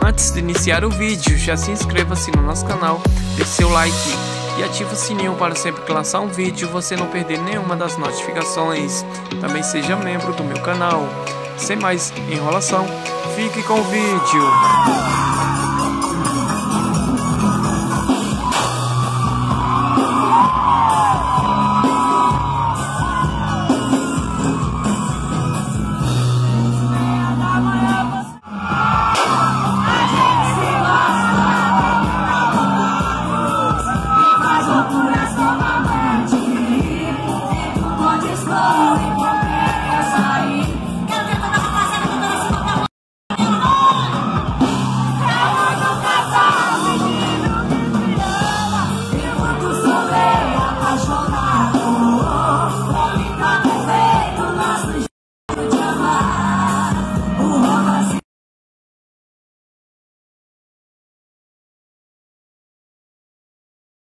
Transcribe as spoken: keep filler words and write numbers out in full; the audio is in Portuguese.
Antes de iniciar o vídeo, já se inscreva-se no nosso canal, deixe seu like e ative o sininho para sempre que lançar um vídeo você não perder nenhuma das notificações. Também seja membro do meu canal. Sem mais enrolação, fique com o vídeo.